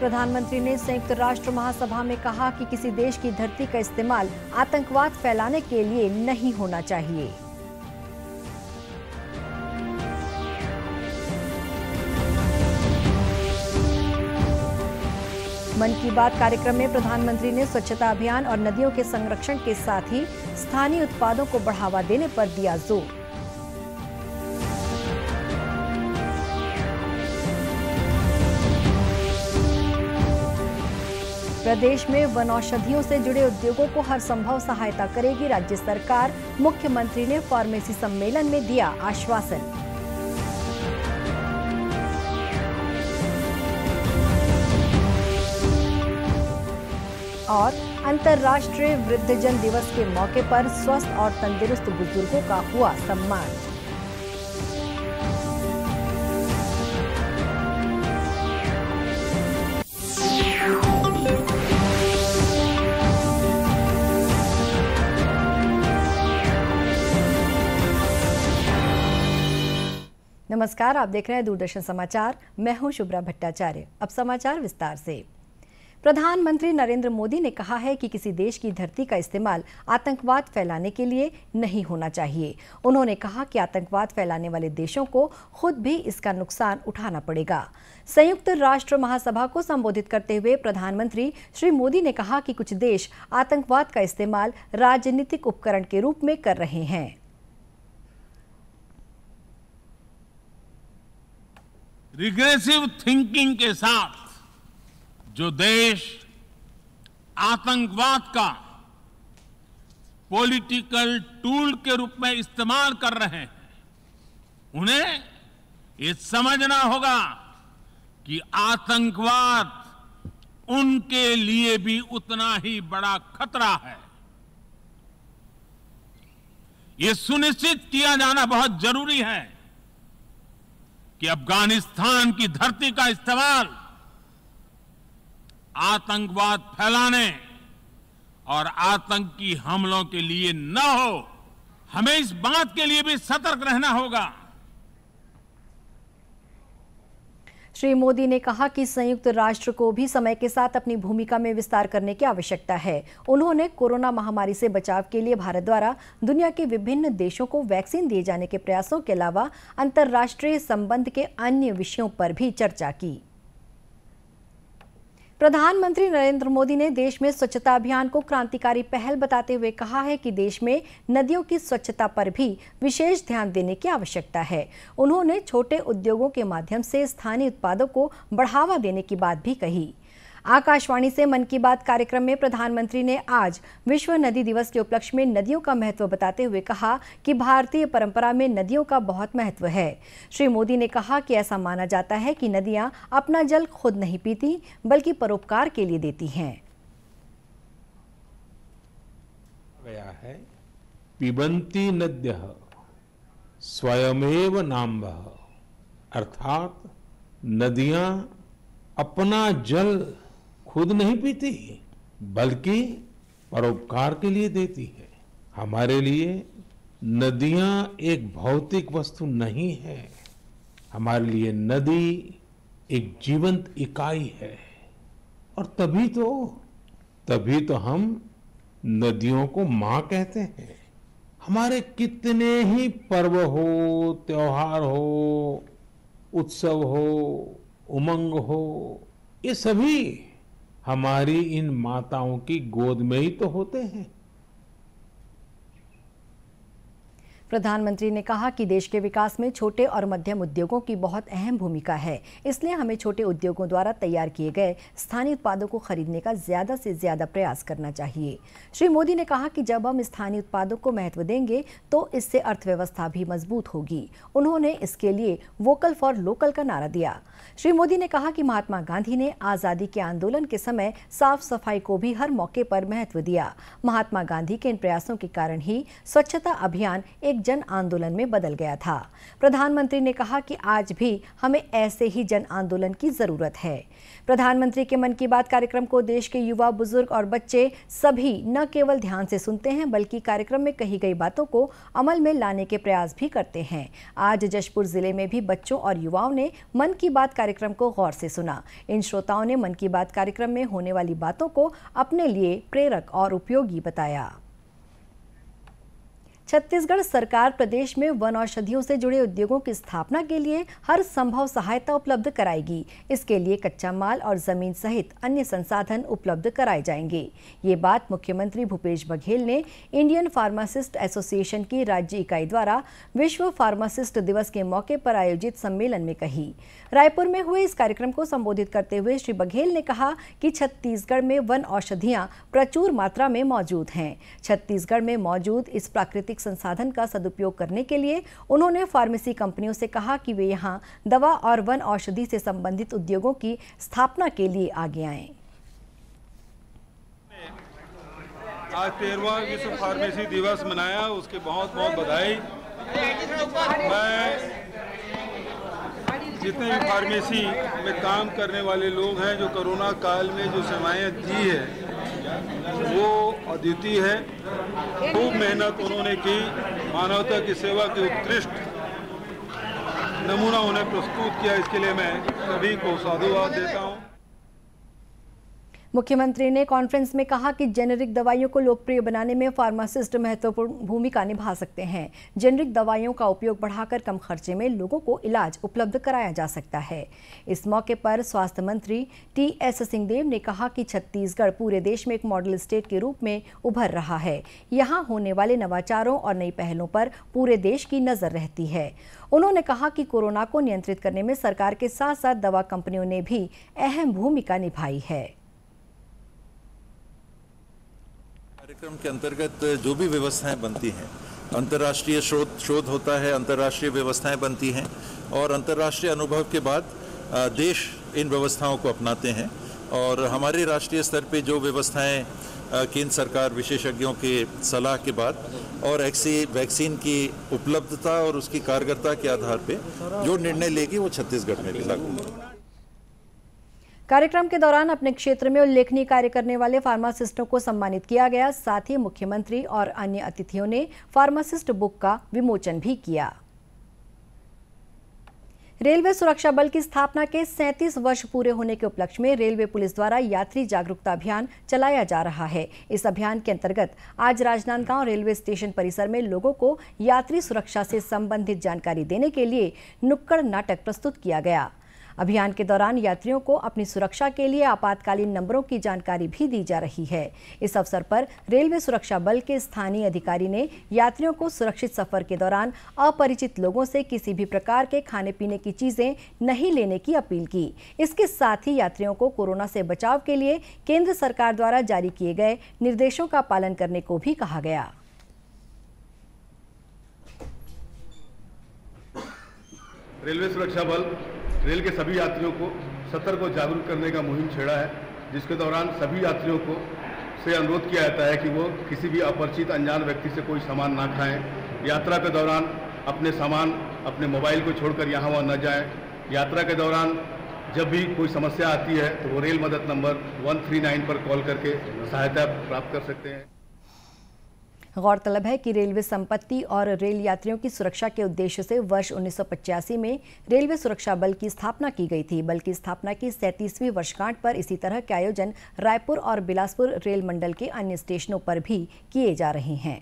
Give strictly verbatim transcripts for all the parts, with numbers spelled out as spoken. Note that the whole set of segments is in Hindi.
प्रधानमंत्री ने संयुक्त राष्ट्र महासभा में कहा कि किसी देश की धरती का इस्तेमाल आतंकवाद फैलाने के लिए नहीं होना चाहिए। मन की बात कार्यक्रम में प्रधानमंत्री ने स्वच्छता अभियान और नदियों के संरक्षण के साथ ही स्थानीय उत्पादों को बढ़ावा देने पर दिया जोर। प्रदेश में वनौषधियों से जुड़े उद्योगों को हर संभव सहायता करेगी राज्य सरकार, मुख्यमंत्री ने फार्मेसी सम्मेलन में दिया आश्वासन। और अंतर्राष्ट्रीय वृद्धजन दिवस के मौके पर स्वस्थ और तंदुरुस्त बुजुर्गों का हुआ सम्मान। नमस्कार, आप देख रहे हैं दूरदर्शन समाचार। मैं हूं शुभ्रा भट्टाचार्य। अब समाचार विस्तार से। प्रधानमंत्री नरेंद्र मोदी ने कहा है कि किसी देश की धरती का इस्तेमाल आतंकवाद फैलाने के लिए नहीं होना चाहिए। उन्होंने कहा कि आतंकवाद फैलाने वाले देशों को खुद भी इसका नुकसान उठाना पड़ेगा। संयुक्त राष्ट्र महासभा को संबोधित करते हुए प्रधानमंत्री श्री मोदी ने कहा कि कुछ देश आतंकवाद का इस्तेमाल राजनीतिक उपकरण के रूप में कर रहे हैं। रिग्रेसिव थिंकिंग के साथ जो देश आतंकवाद का पॉलिटिकल टूल के रूप में इस्तेमाल कर रहे हैं, उन्हें ये समझना होगा कि आतंकवाद उनके लिए भी उतना ही बड़ा खतरा है। ये सुनिश्चित किया जाना बहुत जरूरी है कि अफगानिस्तान की धरती का इस्तेमाल आतंकवाद फैलाने और आतंकी हमलों के लिए न हो। हमें इस बात के लिए भी सतर्क रहना होगा। श्री मोदी ने कहा कि संयुक्त राष्ट्र को भी समय के साथ अपनी भूमिका में विस्तार करने की आवश्यकता है। उन्होंने कोरोना महामारी से बचाव के लिए भारत द्वारा दुनिया के विभिन्न देशों को वैक्सीन दिए जाने के प्रयासों के अलावा अंतर्राष्ट्रीय संबंध के अन्य विषयों पर भी चर्चा की। प्रधानमंत्री नरेंद्र मोदी ने देश में स्वच्छता अभियान को क्रांतिकारी पहल बताते हुए कहा है कि देश में नदियों की स्वच्छता पर भी विशेष ध्यान देने की आवश्यकता है। उन्होंने छोटे उद्योगों के माध्यम से स्थानीय उत्पादों को बढ़ावा देने की बात भी कही। आकाशवाणी से मन की बात कार्यक्रम में प्रधानमंत्री ने आज विश्व नदी दिवस के उपलक्ष्य में नदियों का महत्व बताते हुए कहा कि भारतीय परंपरा में नदियों का बहुत महत्व है। श्री मोदी ने कहा कि ऐसा माना जाता है कि नदियां अपना जल खुद नहीं पीती बल्कि परोपकार के लिए देती हैं। गया है पिबन्ति नद्यः स्वयमेव नाम्भः, अर्थात नदियां अपना जल खुद नहीं पीती बल्कि परोपकार के लिए देती है। हमारे लिए नदियां एक भौतिक वस्तु नहीं है, हमारे लिए नदी एक जीवंत इकाई है। और तभी तो तभी तो हम नदियों को मां कहते हैं। हमारे कितने ही पर्व हो, त्योहार हो, उत्सव हो, उमंग हो, ये सभी हमारी इन माताओं की गोद में ही तो होते हैं। प्रधानमंत्री ने कहा कि देश के विकास में छोटे और मध्यम उद्योगों की बहुत अहम भूमिका है, इसलिए हमें छोटे उद्योगों द्वारा तैयार किए गए स्थानीय उत्पादों को खरीदने का ज्यादा से ज्यादा प्रयास करना चाहिए। श्री मोदी ने कहा कि जब हम स्थानीय उत्पादों को महत्व देंगे तो इससे अर्थव्यवस्था भी मजबूत होगी। उन्होंने इसके लिए वोकल फॉर लोकल का नारा दिया। श्री मोदी ने कहा कि महात्मा गांधी ने आजादी के आंदोलन के समय साफ सफाई को भी हर मौके पर महत्व दिया। महात्मा गांधी के इन प्रयासों के कारण ही स्वच्छता अभियान एक जन आंदोलन में बदल गया था। प्रधानमंत्री ने कहा कि आज भी हमें ऐसे ही जन आंदोलन की जरूरत है। प्रधानमंत्री के मन की बात कार्यक्रम को देश के युवा, बुजुर्ग और बच्चे सभी न केवल ध्यान से सुनते हैं बल्कि कार्यक्रम में कही गई बातों को अमल में लाने के प्रयास भी करते हैं। आज जशपुर जिले में भी बच्चों और युवाओं ने मन की बात कार्यक्रम को गौर से सुना। इन श्रोताओं ने मन की बात कार्यक्रम में होने वाली बातों को अपने लिए प्रेरक और उपयोगी बताया। छत्तीसगढ़ सरकार प्रदेश में वन औषधियों से जुड़े उद्योगों की स्थापना के लिए हर संभव सहायता उपलब्ध कराएगी। इसके लिए कच्चा माल और जमीन सहित अन्य संसाधन उपलब्ध कराए जाएंगे। ये बात मुख्यमंत्री भूपेश बघेल ने इंडियन फार्मासिस्ट एसोसिएशन की राज्य इकाई द्वारा विश्व फार्मासिस्ट दिवस के मौके पर आयोजित सम्मेलन में कही। रायपुर में हुए इस कार्यक्रम को संबोधित करते हुए श्री बघेल ने कहा कि छत्तीसगढ़ में वन औषधियां प्रचुर मात्रा में मौजूद हैं। छत्तीसगढ़ में मौजूद इस प्राकृतिक संसाधन का सदुपयोग करने के लिए उन्होंने फार्मेसी कंपनियों से कहा कि वे यहां दवा और वन औषधि से संबंधित उद्योगों की स्थापना के लिए आगे आएं। आज तेरहवां विश्व फार्मेसी दिवस मनाया, उसकी बहुत बहुत बधाई। मैं जितने भी फार्मेसी में काम करने वाले लोग हैं, जो कोरोना काल में जो सेवाएं दी है वो अद्वितीय है। खूब मेहनत उन्होंने की, मानवता की सेवा की उत्कृष्ट नमूना उन्हें प्रस्तुत किया। इसके लिए मैं सभी को साधुवाद देता हूँ। मुख्यमंत्री ने कॉन्फ्रेंस में कहा कि जेनेरिक दवाइयों को लोकप्रिय बनाने में फार्मासिस्ट महत्वपूर्ण भूमिका निभा सकते हैं। जेनेरिक दवाइयों का उपयोग बढ़ाकर कम खर्चे में लोगों को इलाज उपलब्ध कराया जा सकता है। इस मौके पर स्वास्थ्य मंत्री टी एस सिंहदेव ने कहा कि छत्तीसगढ़ पूरे देश में एक मॉडल स्टेट के रूप में उभर रहा है। यहाँ होने वाले नवाचारों और नई पहलों पर पूरे देश की नजर रहती है। उन्होंने कहा कि कोरोना को नियंत्रित करने में सरकार के साथ साथ दवा कंपनियों ने भी अहम भूमिका निभाई है। कार्यक्रम के अंतर्गत जो भी व्यवस्थाएं बनती हैं, अंतर्राष्ट्रीय शोध शोध होता है, अंतर्राष्ट्रीय व्यवस्थाएं बनती हैं और अंतर्राष्ट्रीय अनुभव के बाद देश इन व्यवस्थाओं को अपनाते हैं। और हमारे राष्ट्रीय स्तर पे जो व्यवस्थाएं केंद्र सरकार विशेषज्ञों के सलाह के बाद और ऐसी वैक्सीन की उपलब्धता और उसकी कारगरता के आधार पे जो निर्णय लेगी वो छत्तीसगढ़ में भी लागू होगा। कार्यक्रम के दौरान अपने क्षेत्र में उल्लेखनीय कार्य करने वाले फार्मासिस्टों को सम्मानित किया गया। साथ ही मुख्यमंत्री और अन्य अतिथियों ने फार्मासिस्ट बुक का विमोचन भी किया। रेलवे सुरक्षा बल की स्थापना के सैंतीस वर्ष पूरे होने के उपलक्ष्य में रेलवे पुलिस द्वारा यात्री जागरूकता अभियान चलाया जा रहा है। इस अभियान के अंतर्गत आज राजनांदगांव रेलवे स्टेशन परिसर में लोगों को यात्री सुरक्षा से संबंधित जानकारी देने के लिए नुक्कड़ नाटक प्रस्तुत किया गया। अभियान के दौरान यात्रियों को अपनी सुरक्षा के लिए आपातकालीन नंबरों की जानकारी भी दी जा रही है। इस अवसर पर रेलवे सुरक्षा बल के स्थानीय अधिकारी ने यात्रियों को सुरक्षित सफर के दौरान अपरिचित लोगों से किसी भी प्रकार के खाने पीने की चीजें नहीं लेने की अपील की। इसके साथ ही यात्रियों को कोरोना से बचाव के लिए केंद्र सरकार द्वारा जारी किए गए निर्देशों का पालन करने को भी कहा गया। रेलवे सुरक्षा बल रेल के सभी यात्रियों को सतर्क और जागरूक करने का मुहिम छेड़ा है, जिसके दौरान सभी यात्रियों को से अनुरोध किया जाता है कि वो किसी भी अपरिचित अनजान व्यक्ति से कोई सामान ना खाएं। यात्रा के दौरान अपने सामान अपने मोबाइल को छोड़कर यहाँ वहाँ न जाएं। यात्रा के दौरान जब भी कोई समस्या आती है तो वो रेल मदद नंबर एक सौ उनतालीस पर कॉल करके सहायता प्राप्त कर सकते हैं। गौरतलब है कि रेलवे संपत्ति और रेल यात्रियों की सुरक्षा के उद्देश्य से वर्ष उन्नीस सौ पचासी में रेलवे सुरक्षा बल की स्थापना की गई थी। बल की स्थापना की सैंतीसवीं वर्षगांठ पर इसी तरह के आयोजन रायपुर और बिलासपुर रेल मंडल के अन्य स्टेशनों पर भी किए जा रहे हैं।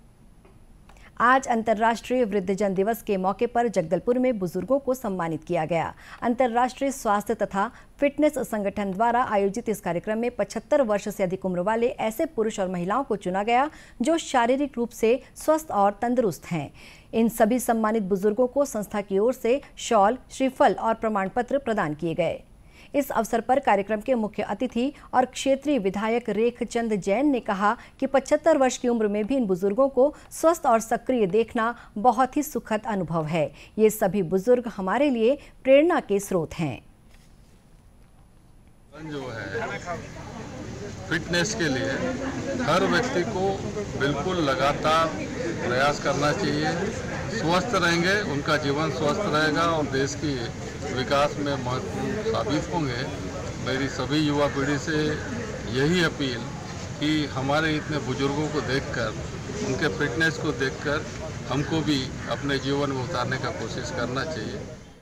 आज अंतर्राष्ट्रीय वृद्धजन दिवस के मौके पर जगदलपुर में बुजुर्गों को सम्मानित किया गया। अंतर्राष्ट्रीय स्वास्थ्य तथा फिटनेस संगठन द्वारा आयोजित इस कार्यक्रम में पचहत्तर वर्ष से अधिक उम्र वाले ऐसे पुरुष और महिलाओं को चुना गया जो शारीरिक रूप से स्वस्थ और तंदुरुस्त हैं। इन सभी सम्मानित बुजुर्गों को संस्था की ओर से शॉल, श्रीफल और प्रमाण पत्र प्रदान किए गए। इस अवसर पर कार्यक्रम के मुख्य अतिथि और क्षेत्रीय विधायक रेखचंद जैन ने कहा कि पचहत्तर वर्ष की उम्र में भी इन बुजुर्गों को स्वस्थ और सक्रिय देखना बहुत ही सुखद अनुभव है। ये सभी बुजुर्ग हमारे लिए प्रेरणा के स्रोत हैं। जो है फिटनेस के लिए हर व्यक्ति को बिल्कुल लगातार प्रयास करना चाहिए। स्वस्थ रहेंगे, उनका जीवन स्वस्थ रहेगा और देश की विकास में महत्वपूर्ण साबित होंगे। मेरी सभी युवा पीढ़ी से यही अपील कि हमारे इतने बुजुर्गों को देखकर, उनके फिटनेस को देखकर हमको भी अपने जीवन में उतारने का कोशिश करना चाहिए।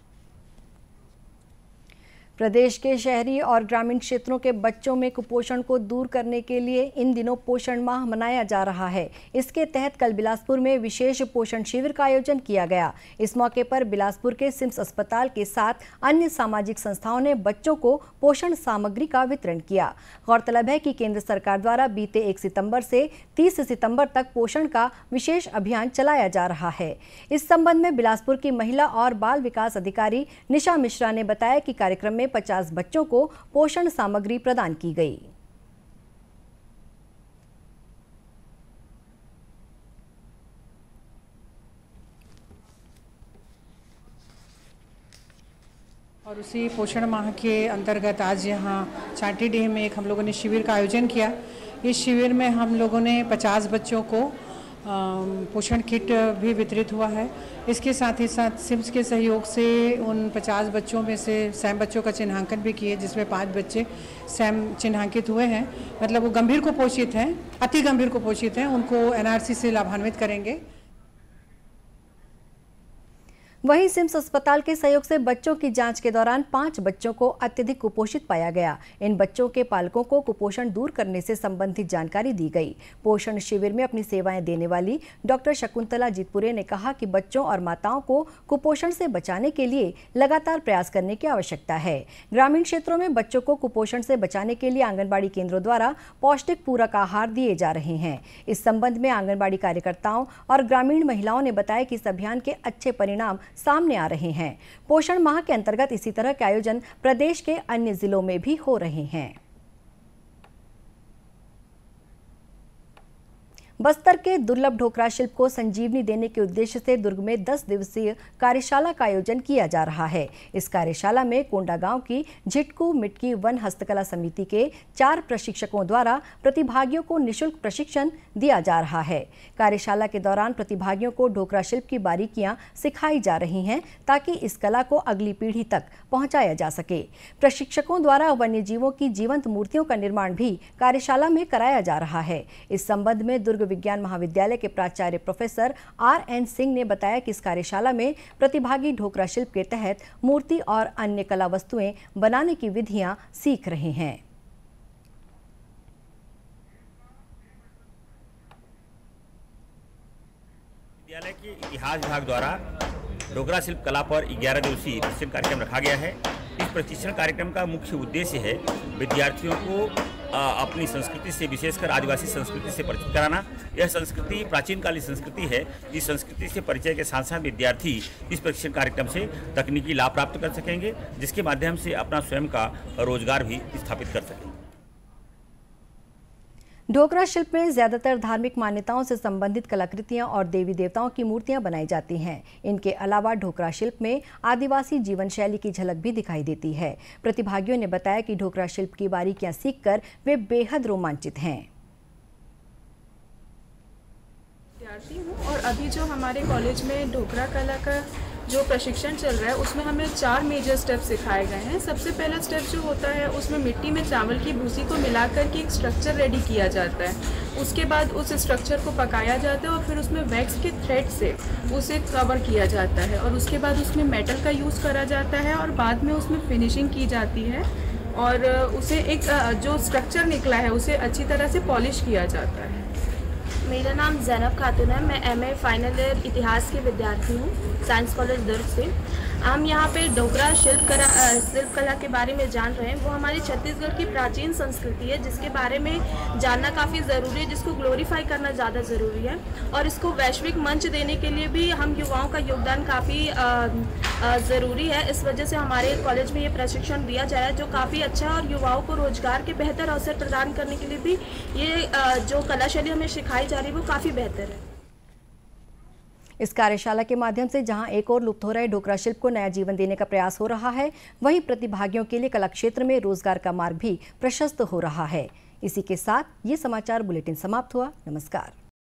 प्रदेश के शहरी और ग्रामीण क्षेत्रों के बच्चों में कुपोषण को दूर करने के लिए इन दिनों पोषण माह मनाया जा रहा है। इसके तहत कल बिलासपुर में विशेष पोषण शिविर का आयोजन किया गया। इस मौके पर बिलासपुर के सिम्स अस्पताल के साथ अन्य सामाजिक संस्थाओं ने बच्चों को पोषण सामग्री का वितरण किया। गौरतलब है कि केंद्र सरकार द्वारा बीते एक सितंबर से तीस सितंबर तक पोषण का विशेष अभियान चलाया जा रहा है। इस संबंध में बिलासपुर की महिला और बाल विकास अधिकारी निशा मिश्रा ने बताया कि कार्यक्रम में पचास बच्चों को पोषण सामग्री प्रदान की गई। और उसी पोषण माह के अंतर्गत आज यहाँ चांटीडीह में एक हम लोगों ने शिविर का आयोजन किया। इस शिविर में हम लोगों ने पचास बच्चों को पोषण किट भी वितरित हुआ है। इसके साथ ही साथ सिम्स के सहयोग से उन पचास बच्चों में से सैम बच्चों का चिन्हांकन भी किए, जिसमें पाँच बच्चे सैम चिन्हांकित हुए हैं। मतलब वो गंभीर कुपोषित हैं, अति गंभीर कुपोषित हैं, उनको एनआरसी से लाभान्वित करेंगे। वहीं सिम्स अस्पताल के सहयोग से बच्चों की जांच के दौरान पांच बच्चों को अत्यधिक कुपोषित पाया गया। इन बच्चों के पालकों को कुपोषण दूर करने से संबंधित जानकारी दी गई। पोषण शिविर में अपनी सेवाएं देने वाली डॉक्टर शकुंतला जीतपुरे ने कहा कि बच्चों और माताओं को कुपोषण से बचाने के लिए लगातार प्रयास करने की आवश्यकता है। ग्रामीण क्षेत्रों में बच्चों को कुपोषण से बचाने के लिए आंगनबाड़ी केंद्रों द्वारा पौष्टिक पूरक आहार दिए जा रहे हैं। इस संबंध में आंगनबाड़ी कार्यकर्ताओं और ग्रामीण महिलाओं ने बताया कि इस अभियान के अच्छे परिणाम सामने आ रहे हैं। पोषण माह के अंतर्गत इसी तरह के आयोजन प्रदेश के अन्य जिलों में भी हो रहे हैं। बस्तर के दुर्लभ ढोकरा शिल्प को संजीवनी देने के उद्देश्य से दुर्ग में दस दिवसीय कार्यशाला का आयोजन किया जा रहा है। इस कार्यशाला में कोंडा गांव की झिटकू मिटकी वन हस्तकला समिति के चार प्रशिक्षकों द्वारा प्रतिभागियों को निःशुल्क प्रशिक्षण दिया जा रहा है। कार्यशाला के दौरान प्रतिभागियों को ढोकरा शिल्प की बारीकियां सिखाई जा रही हैं ताकि इस कला को अगली पीढ़ी तक पहुंचाया जा सके। प्रशिक्षकों द्वारा वन्य जीवों की जीवंत मूर्तियों का निर्माण भी कार्यशाला में कराया जा रहा है। इस संबंध में दुर्ग विज्ञान महाविद्यालय के प्राचार्य प्रोफेसर आर एन सिंह ने बताया कि इस कार्यशाला में प्रतिभागी ढोकरा शिल्प के तहत मूर्ति और अन्य कला वस्तुएं बनाने की विधियां सीख रहे हैं। विद्यालय के इतिहास विभाग द्वारा ढोकरा शिल्प कला पर ग्यारह दिवसीय प्रशिक्षण कार्यक्रम रखा गया है। इस प्रशिक्षण कार्यक्रम का मुख्य उद्देश्य है विद्यार्थियों को अपनी संस्कृति से, विशेषकर आदिवासी संस्कृति से परिचित कराना। यह संस्कृति प्राचीन कालीन संस्कृति है। इस संस्कृति से परिचय के साथ साथ विद्यार्थी इस प्रशिक्षण कार्यक्रम से तकनीकी लाभ प्राप्त कर सकेंगे, जिसके माध्यम से अपना स्वयं का रोजगार भी स्थापित कर सकेंगे। ढोकरा शिल्प में ज्यादातर धार्मिक मान्यताओं से संबंधित कलाकृतियां और देवी देवताओं की मूर्तियां बनाई जाती हैं। इनके अलावा ढोकरा शिल्प में आदिवासी जीवन शैली की झलक भी दिखाई देती है। प्रतिभागियों ने बताया कि ढोकरा शिल्प की बारीकियां सीखकर वे बेहद रोमांचित हैं। विद्यार्थी हूँ और अभी जो हमारे कॉलेज में ढोकरा कला का जो प्रशिक्षण चल रहा है उसमें हमें चार मेजर स्टेप सिखाए गए हैं। सबसे पहला स्टेप जो होता है उसमें मिट्टी में चावल की भूसी को मिलाकर के एक स्ट्रक्चर रेडी किया जाता है। उसके बाद उस स्ट्रक्चर को पकाया जाता है और फिर उसमें वैक्स के थ्रेड से उसे कवर किया जाता है और उसके बाद उसमें मेटल का यूज़ करा जाता है और बाद में उसमें फिनिशिंग की जाती है और उसे एक जो स्ट्रक्चर निकला है उसे अच्छी तरह से पॉलिश किया जाता है। मेरा नाम जैनब खातून है। मैं एमए फाइनल ईयर इतिहास की विद्यार्थी हूँ, साइंस कॉलेज दुर्ग से। हम यहाँ पे ढोकरा शिल्प कला शिल्प कला के बारे में जान रहे हैं। वो हमारी छत्तीसगढ़ की प्राचीन संस्कृति है जिसके बारे में जानना काफ़ी ज़रूरी है, जिसको ग्लोरीफाई करना ज़्यादा ज़रूरी है और इसको वैश्विक मंच देने के लिए भी हम युवाओं का योगदान काफ़ी ज़रूरी है। इस वजह से हमारे कॉलेज में ये प्रशिक्षण दिया जाए जो काफ़ी अच्छा है और युवाओं को रोजगार के बेहतर अवसर प्रदान करने के लिए भी ये जो कला शैली हमें सिखाई जा रही है वो काफ़ी बेहतर है। इस कार्यशाला के माध्यम से जहां एक और लुप्त हो रहे ढोकरा शिल्प को नया जीवन देने का प्रयास हो रहा है, वहीं प्रतिभागियों के लिए कला क्षेत्र में रोजगार का मार्ग भी प्रशस्त हो रहा है। इसी के साथ ये समाचार बुलेटिन समाप्त हुआ। नमस्कार।